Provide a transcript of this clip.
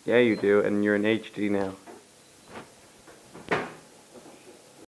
Yeah, you do, and you're in HD now.